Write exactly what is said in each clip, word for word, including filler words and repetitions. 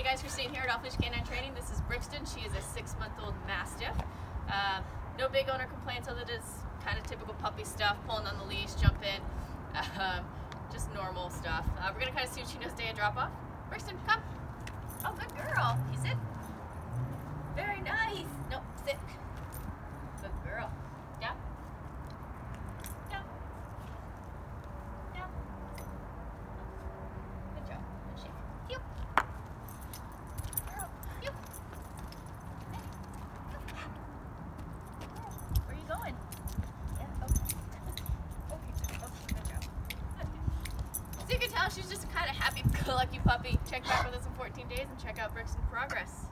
guys, Christine here at Off Leash Canine Training. This is Brixten. She is a six-month-old Mastiff. Uh, no big owner complaints other than this kind of typical puppy stuff, pulling on the leash, jumping, uh, just normal stuff. Uh, we're going to kind of see what she knows day of drop-off. Brixten, come. Oh, good girl. You sit. Very nice. Nope, sit. Good girl. Yeah. Yeah. Yeah. Good job. Good shake. Heel. Girl. Heel. Hey. Where are you going? Yeah. Okay. Okay. Okay. Good job. So you can tell she's just a kind of happy-go-lucky puppy. Check back with us in fourteen days and check out Brixten progress.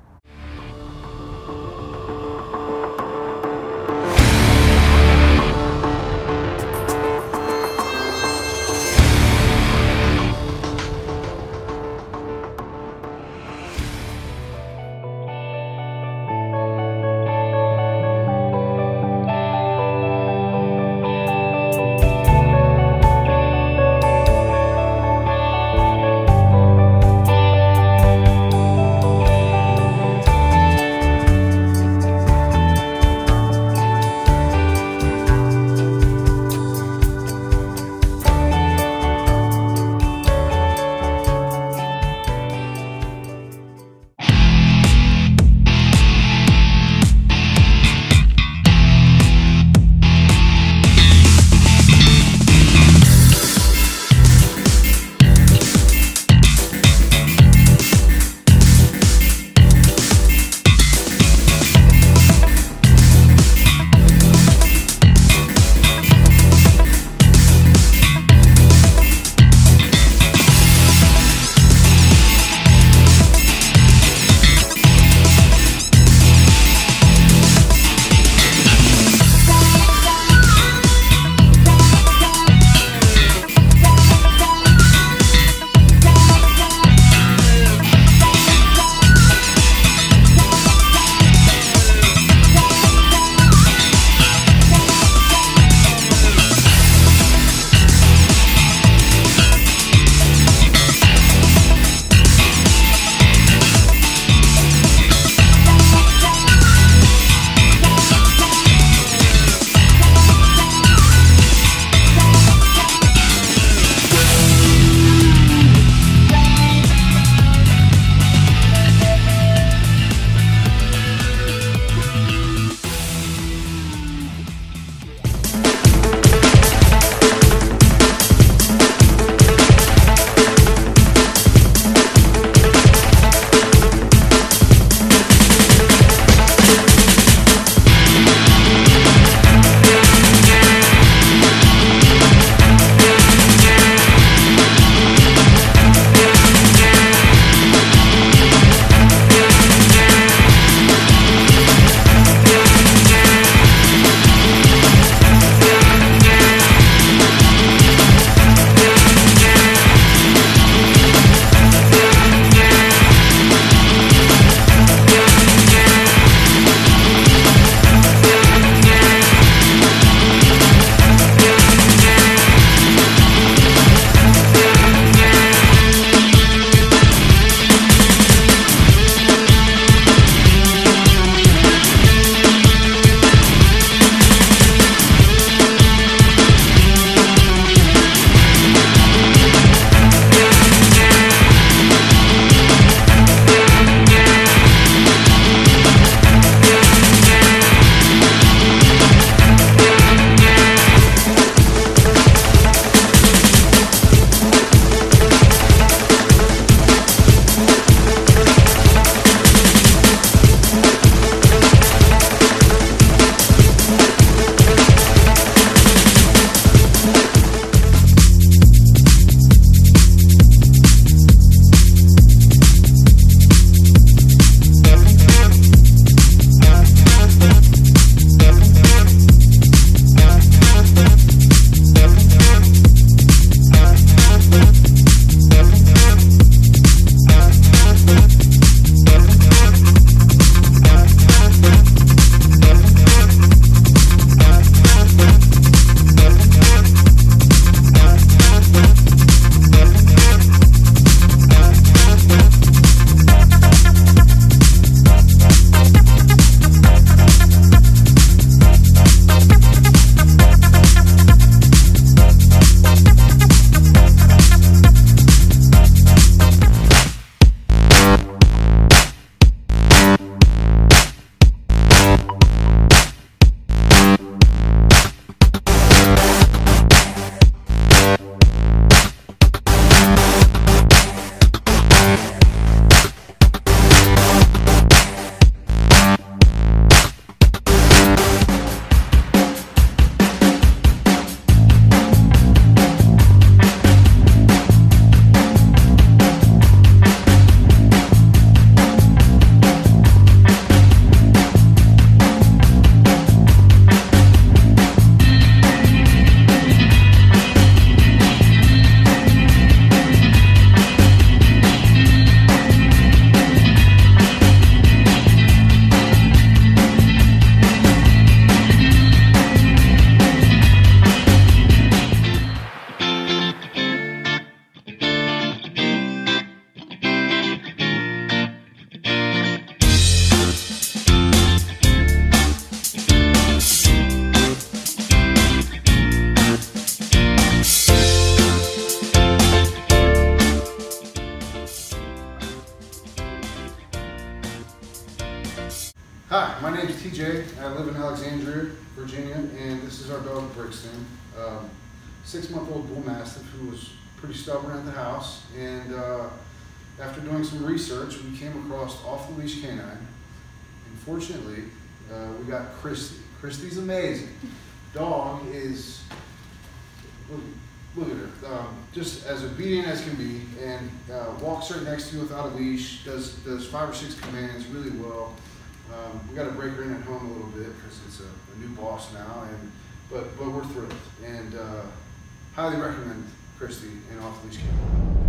Hi, my name is T J. I live in Alexandria, Virginia, and this is our dog Brixten, um, six-month-old bull mastiff who was pretty stubborn at the house. And uh, after doing some research, we came across off-the-leash canine. And fortunately, uh, we got Christy. Christy's amazing. Dog is, look, look at her, um, just as obedient as can be, and uh, walks right next to you without a leash. Does does five or six commands really well. Um, we got to break her in at home a little bit because it's a, a new boss now, and but but we're thrilled and uh, highly recommend Christy and off-leash canine.